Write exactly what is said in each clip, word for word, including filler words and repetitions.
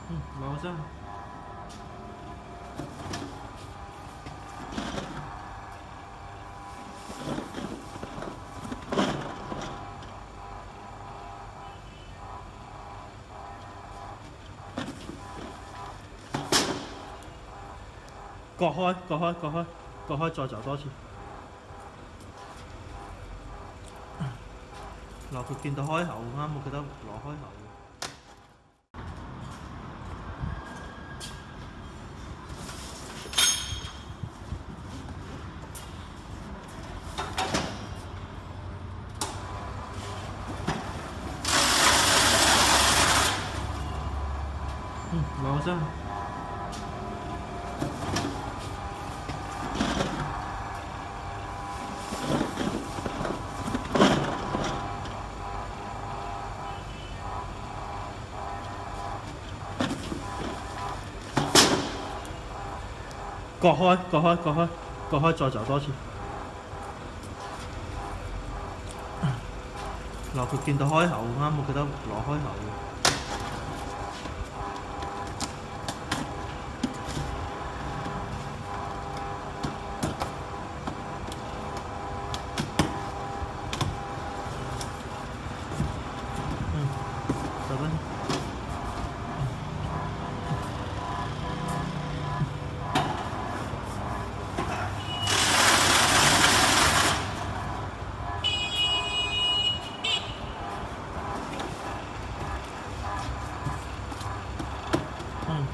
嗯，攞先。割開，割開，割開，割開，再走多次。嗱，佢見到開口啱，我記得攞開口。嗯，攞先。割開，割開，割開，割開，再走多次。嗱，佢見到開口啱，我記得攞開口。嗯，走吧。嗯。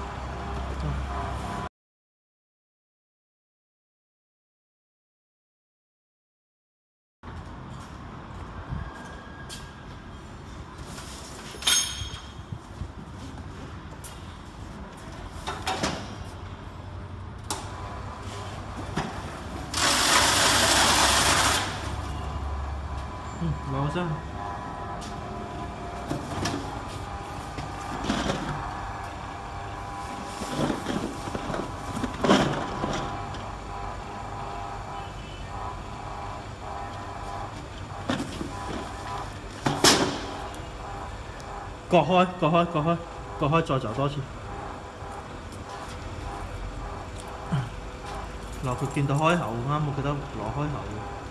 嗯，攞先。割開，割開，割開，割開，再走多次。嗱，佢見到開口啱，我記得攞開口。